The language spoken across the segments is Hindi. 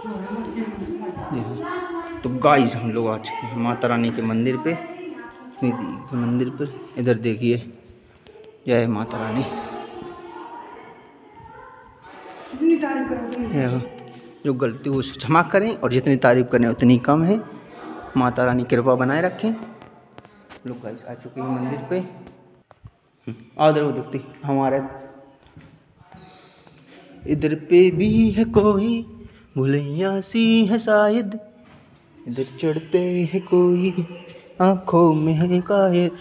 तो गाइस हम लोग आ चुके हैं माता रानी के मंदिर पे। मंदिर पर इधर देखिए, जय माता रानी। जो गलती हो उसे क्षमा करें और जितनी तारीफ करें उतनी कम है। माता रानी कृपा बनाए रखें। लोग गाइस आ चुके हैं मंदिर पे। उधर वो दिखती हमारे इधर पे भी है कोई भुलैया सी है शायद, इधर चढ़ते है कोई आंखों में है कायर।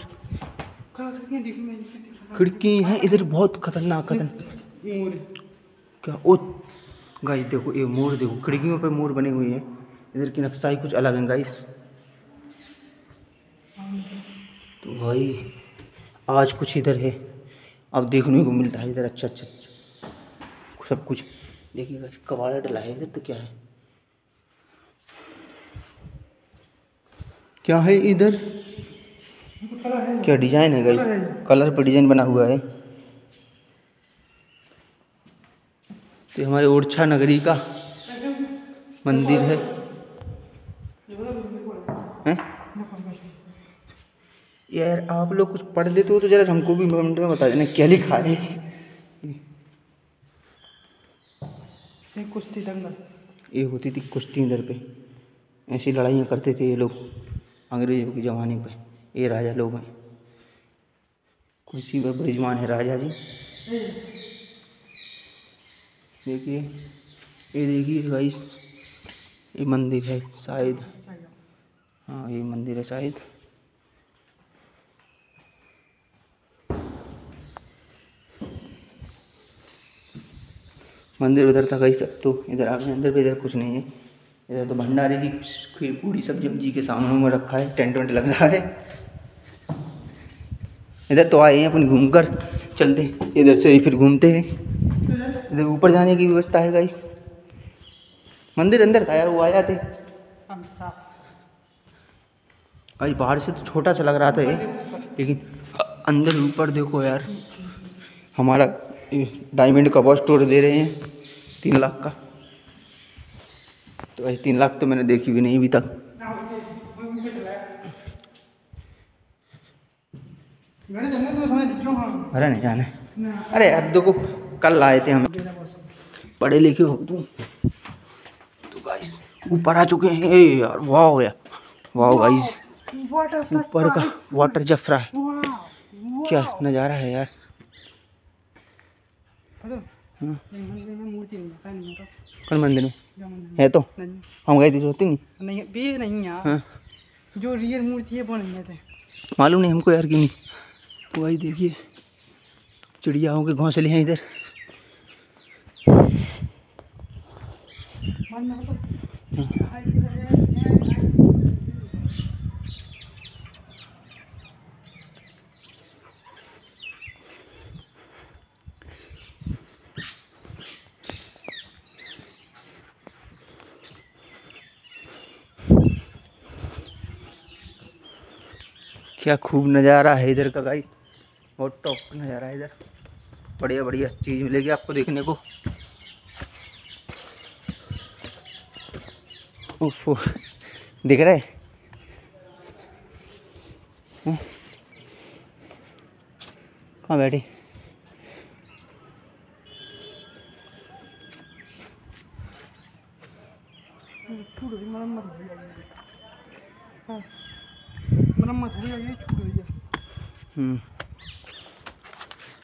खिड़की है इधर बहुत खतरनाक क्या ओ गाइस देखो, ये मोर देखो, खिड़कियों पे मोर बने हुए हैं। इधर की नक्शा ही कुछ अलग है गाइस। तो भाई आज कुछ इधर है, अब देखने को मिलता है इधर अच्छा सब कुछ। देखिए गाइस कबाड़ डला है इधर। तो क्या है इधर, क्या डिजाइन है गाइस, कलर पर डिजाइन बना हुआ है। तो हमारे ओरछा नगरी का मंदिर है। यार आप लोग कुछ पढ़ लेते हो तो जरा हमको भी कमेंट में बता देना क्या लिखा है। कुश्ती दंगल ये होती थी कुश्ती इधर पे, ऐसी लड़ाइयाँ करते थे ये लोग अंग्रेजों के ज़माने पे। ये राजा लोग हैं, कुर्सी पर बृजमान है राजा जी। देखिए ये देखिए गाइस, ये मंदिर है शायद। हाँ ये मंदिर है शायद। मंदिर उधर था गाइस। अब तो इधर आ गए अंदर पे। इधर कुछ नहीं है, इधर तो भंडारे की खीर पूरी सब्जी जी के सामने में रखा है। टेंट वेंट लग रहा है। इधर तो आए हैं अपन घूमकर चलते, इधर से फिर घूमते हैं। इधर ऊपर जाने की व्यवस्था है गाइस। मंदिर अंदर का यार, वो आ जाते गाइस। बाहर से तो छोटा सा लग रहा था ये, लेकिन अंदर ऊपर देखो यार। हमारा डायमंड का वॉच स्टोर दे रहे हैं 3 लाख का। तो ऐसे 3 लाख तो मैंने देखी भी नहीं अभी तक। अरे नहीं जाने, अरे यार देखो कल आए थे हम, पढ़े लिखे हो तुम तो गाइस। ऊपर आ चुके हैं यार। वाह यार, वाह गाइस, ऊपर का वाटर जफरा है, क्या नज़ारा है यार। कल मंदिर में है तो हम गए थे, होती नहीं यार। जो रियल मूर्ति है वो नहीं है, मालूम नहीं हमको यार क्यों नहीं। तो भाई देखिए चिड़ियाओं के घोंसले हैं इधर। क्या खूब नज़ारा है इधर का गाइस, बहुत टॉप का नज़ारा है इधर। बढ़िया बढ़िया चीज़ मिलेगी आपको देखने को। उफ दिख रहा है। कहाँ बैठी, मरम्मत हुई है, छूट गई है।